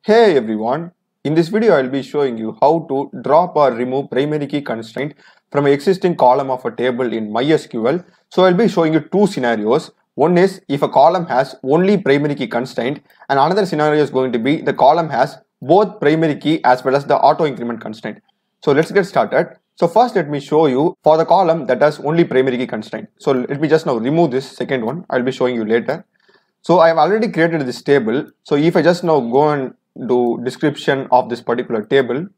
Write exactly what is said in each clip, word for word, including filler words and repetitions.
Hey everyone, in this video I will be showing you how to drop or remove primary key constraint from an existing column of a table in MySQL. So I will be showing you two scenarios. One is if a column has only primary key constraint, and another scenario is going to be the column has both primary key as well as the auto increment constraint. So let's get started. So first let me show you for the column that has only primary key constraint. So let me just now remove this second one. I will be showing you later. So I have already created this table. So if I just now go and do description of this particular table,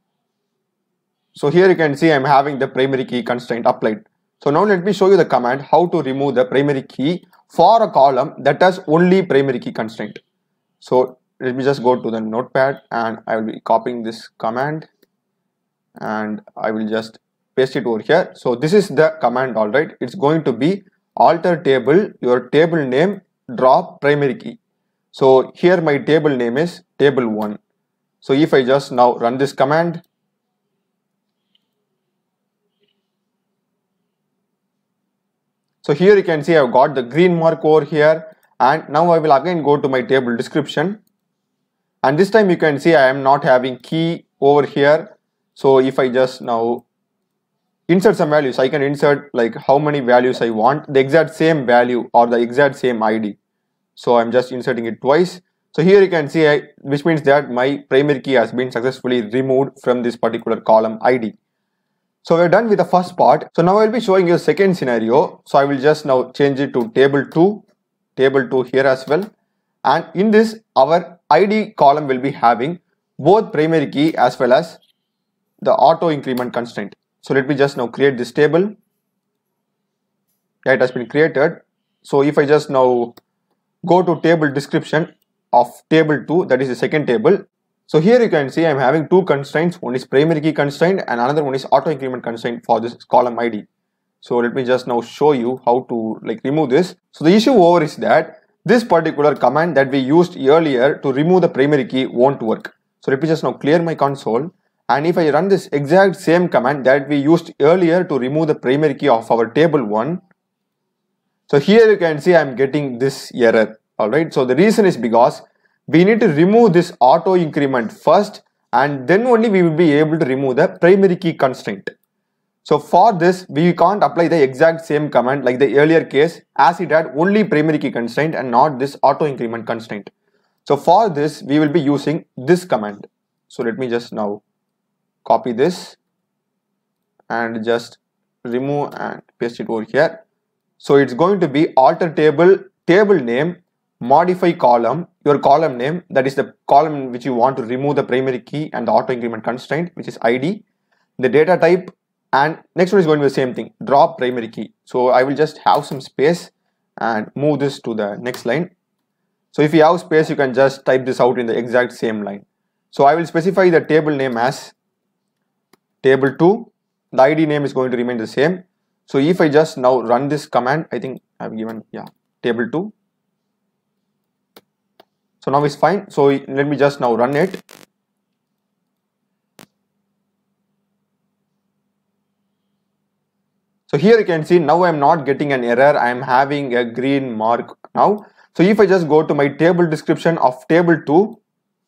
so here you can see I'm having the primary key constraint applied. So now let me show you the command how to remove the primary key for a column that has only primary key constraint. So let me just go to the notepad and I will be copying this command and I will just paste it over here. So this is the command, all right. It's going to be alter table, your table name, drop primary key. So here my table name is table one. So if I just now run this command, so here you can see I've got the green mark over here, and now I will again go to my table description, and this time you can see I am not having key over here. So if I just now insert some values, I can insert like how many values I want, the exact same value or the exact same I D. So I'm just inserting it twice. So here you can see, I, which means that my primary key has been successfully removed from this particular column I D. So we're done with the first part. So now I'll be showing you a second scenario. So I will just now change it to table two, table two here as well. And in this, our I D column will be having both primary key as well as the auto increment constraint. So let me just now create this table. Yeah, it has been created. So if I just now go to table description of table two, that is the second table. So here you can see I'm having two constraints. One is primary key constraint and another one is auto increment constraint for this column I D. So let me just now show you how to like remove this. So the issue over is that this particular command that we used earlier to remove the primary key won't work. So let me just now clear my console, and if I run this exact same command that we used earlier to remove the primary key of our table one, so here you can see I'm getting this error. Alright, so the reason is because we need to remove this auto increment first, and then only we will be able to remove the primary key constraint. So for this we can't apply the exact same command like the earlier case, as it had only primary key constraint and not this auto increment constraint. So for this we will be using this command. So let me just now copy this and just remove and paste it over here. So it's going to be alter table, table name, modify column, your column name, that is the column in which you want to remove the primary key and the auto increment constraint, which is I D, the data type, and next one is going to be the same thing, drop primary key. So I will just have some space and move this to the next line. So if you have space, you can just type this out in the exact same line. So I will specify the table name as table two, the I D name is going to remain the same. So if I just now run this command, I think I've given, yeah, table two. So now it's fine. So let me just now run it. So here you can see now I'm not getting an error. I am having a green mark now. So if I just go to my table description of table two,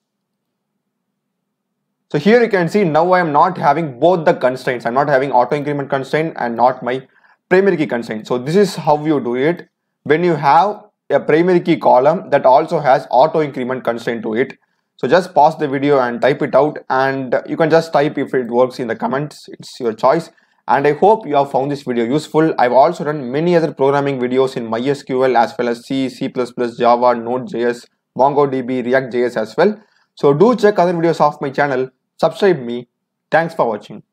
so here you can see now I am not having both the constraints. I'm not having auto increment constraint and not my primary key constraint. So this is how you do it when you have a primary key column that also has auto increment constraint to it. So just pause the video and type it out, and you can just type if it works in the comments. It's your choice. And I hope you have found this video useful. I've also done many other programming videos in MySQL as well as C, C plus plus, Java, Node.js, MongoDB, React.js as well. So do check other videos of my channel. Subscribe me. Thanks for watching.